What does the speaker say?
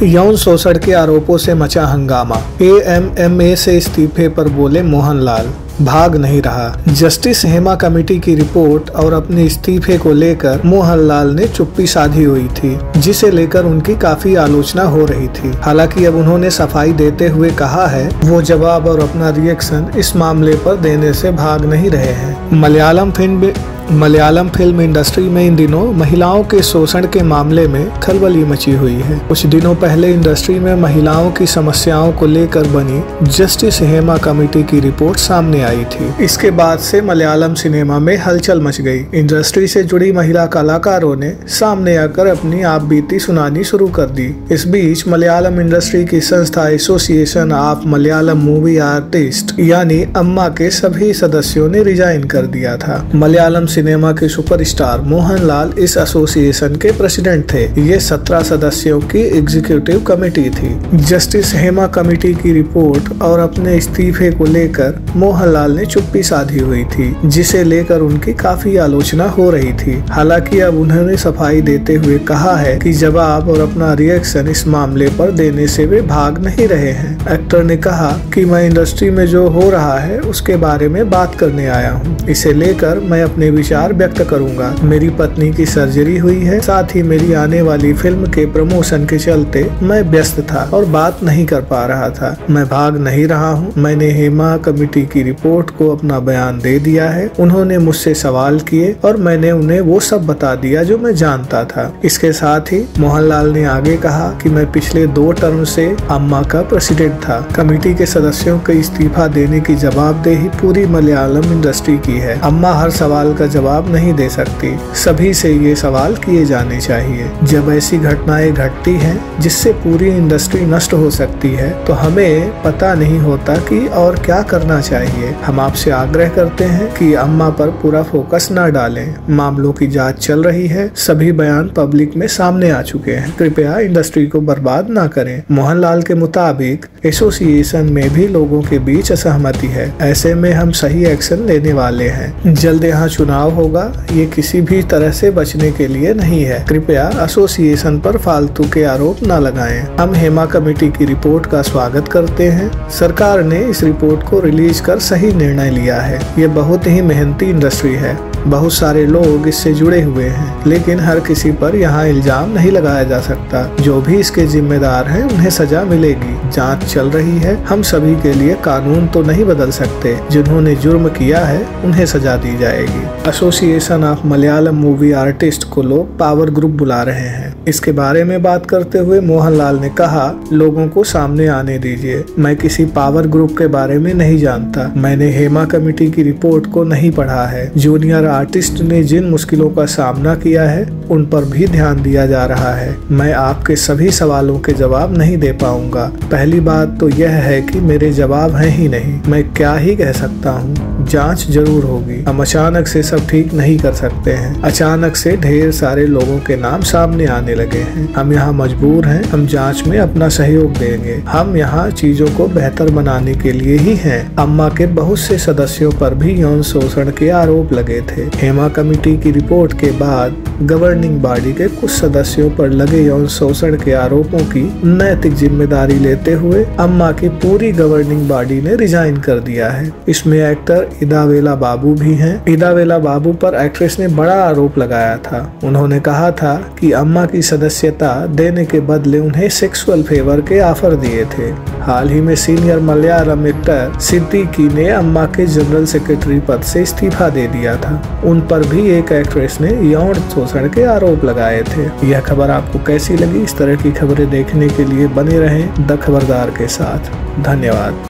यौन शोषण के आरोपों से मचा हंगामा। एएमएमए से इस्तीफे पर बोले मोहनलाल, भाग नहीं रहा। जस्टिस हेमा कमेटी की रिपोर्ट और अपने इस्तीफे को लेकर मोहनलाल ने चुप्पी साधी हुई थी, जिसे लेकर उनकी काफी आलोचना हो रही थी। हालांकि अब उन्होंने सफाई देते हुए कहा है वो जवाब और अपना रिएक्शन इस मामले पर देने से भाग नहीं रहे हैं। मलयालम फिल्म इंडस्ट्री में इन दिनों महिलाओं के शोषण के मामले में खलबली मची हुई है। कुछ दिनों पहले इंडस्ट्री में महिलाओं की समस्याओं को लेकर बनी जस्टिस हेमा कमेटी की रिपोर्ट सामने आई थी। इसके बाद से मलयालम सिनेमा में हलचल मच गई। इंडस्ट्री से जुड़ी महिला कलाकारों ने सामने आकर अपनी आप बीती सुनानी शुरू कर दी। इस बीच मलयालम इंडस्ट्री की संस्था association of Malayalam movie artist यानी अम्मा के सभी सदस्यों ने रिजाइन कर दिया था। मलयालम सिनेमा के सुपरस्टार मोहनलाल इस एसोसिएशन के प्रेसिडेंट थे। ये 17 सदस्यों की एग्जीक्यूटिव कमेटी थी। जस्टिस हेमा कमेटी की रिपोर्ट और अपने इस्तीफे को लेकर मोहनलाल ने चुप्पी साधी हुई थी, जिसे लेकर उनकी काफी आलोचना हो रही थी। हालांकि अब उन्होंने सफाई देते हुए कहा है कि जवाब और अपना रिएक्शन इस मामले पर देने से वे भाग नहीं रहे हैं। एक्टर ने कहा कि मैं इंडस्ट्री में जो हो रहा है उसके बारे में बात करने आया हूँ। इसे लेकर मैं अपने विचार व्यक्त करूंगा। मेरी पत्नी की सर्जरी हुई है, साथ ही मेरी आने वाली फिल्म के प्रमोशन के चलते मैं व्यस्त था और बात नहीं कर पा रहा था। मैं भाग नहीं रहा हूं। मैंने हेमा कमेटी की रिपोर्ट को अपना बयान दे दिया है। उन्होंने मुझसे सवाल किए और मैंने उन्हें वो सब बता दिया जो मैं जानता था। इसके साथ ही मोहनलाल ने आगे कहा कि मैं पिछले 2 टर्म से अम्मा का प्रेसिडेंट था। कमेटी के सदस्यों के इस्तीफा देने की जवाबदेही पूरी मलयालम इंडस्ट्री की है। अम्मा हर सवाल का जवाब नहीं दे सकती। सभी से ये सवाल किए जाने चाहिए। जब ऐसी घटनाएं घटती हैं जिससे पूरी इंडस्ट्री नष्ट हो सकती है तो हमें पता नहीं होता कि और क्या करना चाहिए। हम आपसे आग्रह करते हैं कि अम्मा पर पूरा फोकस न डालें। मामलों की जांच चल रही है। सभी बयान पब्लिक में सामने आ चुके हैं। कृपया इंडस्ट्री को बर्बाद न करें। मोहनलाल के मुताबिक एसोसिएशन में भी लोगों के बीच असहमति है। ऐसे में हम सही एक्शन लेने वाले हैं। जल्द यहाँ चुनाव होगा। ये किसी भी तरह से बचने के लिए नहीं है। कृपया एसोसिएशन पर फालतू के आरोप न लगाएं। हम हेमा कमेटी की रिपोर्ट का स्वागत करते हैं। सरकार ने इस रिपोर्ट को रिलीज कर सही निर्णय लिया है। ये बहुत ही मेहनती इंडस्ट्री है। बहुत सारे लोग इससे जुड़े हुए हैं, लेकिन हर किसी पर यहाँ इल्जाम नहीं लगाया जा सकता। जो भी इसके जिम्मेदार हैं उन्हें सजा मिलेगी। जांच चल रही है। हम सभी के लिए कानून तो नहीं बदल सकते। जिन्होंने जुर्म किया है उन्हें सजा दी जाएगी। Association of Malayalam movie artist को लोग पावर ग्रुप बुला रहे हैं। इसके बारे में बात करते हुए मोहनलाल ने कहा, लोगों को सामने आने दीजिए। मैं किसी पावर ग्रुप के बारे में नहीं जानता। मैंने हेमा कमेटी की रिपोर्ट को नहीं पढ़ा है। जूनियर आर्टिस्ट ने जिन मुश्किलों का सामना किया है उन पर भी ध्यान दिया जा रहा है। मैं आपके सभी सवालों के जवाब नहीं दे पाऊंगा। पहली बात तो यह है कि मेरे जवाब हैं ही नहीं। मैं क्या ही कह सकता हूँ। जांच जरूर होगी। हम अचानक से सब ठीक नहीं कर सकते हैं। अचानक से ढेर सारे लोगों के नाम सामने आने लगे हैं। हम यहाँ मजबूर हैं। हम जांच में अपना सहयोग देंगे। हम यहाँ चीजों को बेहतर बनाने के लिए ही हैं। अम्मा के बहुत से सदस्यों पर भी यौन शोषण के आरोप लगे थे। हेमा कमेटी की रिपोर्ट के बाद गवर्निंग बॉडी के कुछ सदस्यों पर लगे यौन शोषण के आरोपों की नैतिक जिम्मेदारी लेते हुए अम्मा की पूरी गवर्निंग बॉडी ने रिजाइन कर दिया है। इसमें एक्टर इदावेला बाबू भी हैं। इदावेला बाबू पर एक्ट्रेस ने बड़ा आरोप लगाया था। उन्होंने कहा था कि अम्मा की सदस्यता देने के बदले उन्हें सेक्सुअल फेवर के ऑफर दिए थे। हाल ही में सीनियर मलयालम एक्टर सिद्दीकी ने अम्मा के जनरल सेक्रेटरी पद से इस्तीफा दे दिया था। उन पर भी एक एक्ट्रेस ने यौन शोषण के आरोप लगाए थे। यह खबर आपको कैसी लगी? इस तरह की खबरें देखने के लिए बने रहें द खबरदार के साथ। धन्यवाद।